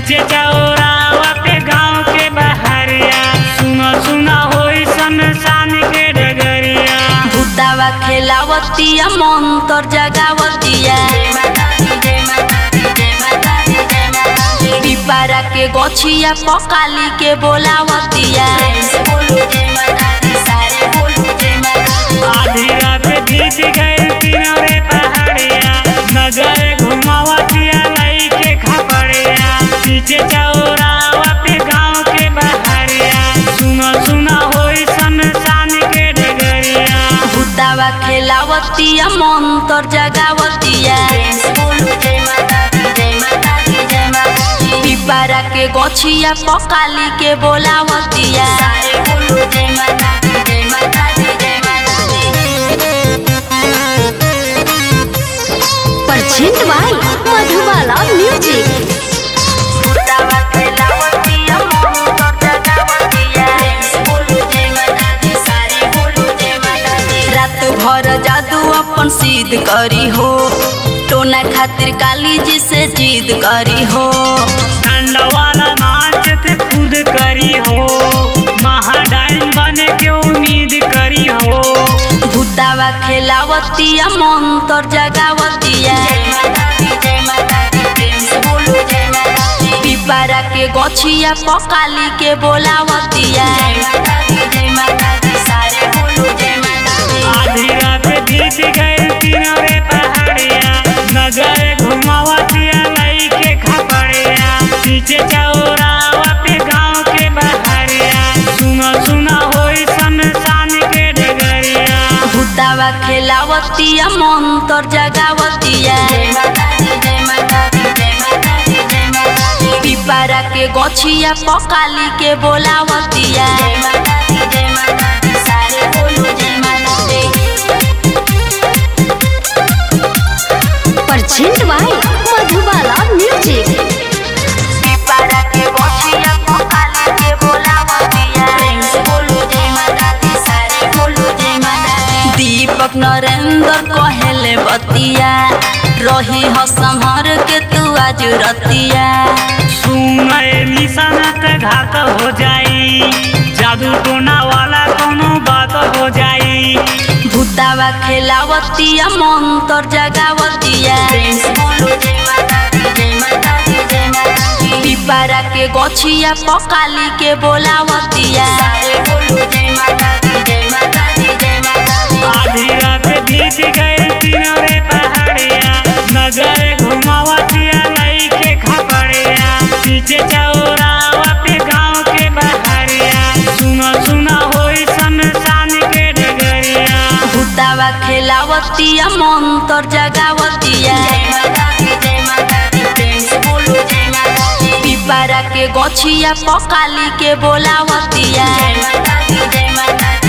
पीछे चौराहा पे गांव के बहरिया सुना सुना होई शमशान के डगरिया। भूतावा खेलावतिया मंत्र जगावतिया पिपारा के गछिया पकाली के बोलावतिया। आधी रात बीत गए तीनों रे पहाड़िया नगर घुमावतिया लई के खपड़िया। पीछे चौराहा पे गांव के बहरिया सुना सुना होई शमशान के डगरिया। भूतावा खेलावतिया मंत्र जगावतिया पिपारा के गछिया पकाली के बोलावतिया। Present by Madhubala music. रात भर जादू अपन सिद्ध करी हो टोना खातिर काली जी से जिद करी हो। वाला नाच ते खुद करी हो महाडाइन बने के उम्मीद करी हो। भूतावा खेलावतिया मंत्र जगावतिया पिपारा के गछिया पकाली के बोलावतिया। आधी रात बीत गए तीनों रे पहाड़िया नगर घुमावतिया लई के खपड़िया। पीछे चौराहा पे गांव के बहरिया सुना सुना होई शमशान के डगरिया। भूतावा खेलावतिया मंत्र जगावतिया पिपारा के गछिया पकाली के बोलावतिया। Present by Madhubala music. पिपारा के गछिया पकाली के बोलावतिया। दीपक नरेंद्र कहेले बतिया रही हो संभर के तू आज रतिया। सुनाए निशानत घात हो जाई जादू टोना वाला कोनो बात हो जाई। भूतावा खेलावतिया मंत्र जगावतिया पिपारा के गछिया पकाली के बोलावतिया। आधी रात बीत गए तीनों रे पहाड़िया नगर घुमावतिया लई के खपड़िया। पीछे चौराहा पे गांव के बहरिया सुना सुना होई शमशान के डगरिया। भूतावा खेलावतिया मंत्र जगावतिया पिपारा के गछिया पकाली के बोलावतिया।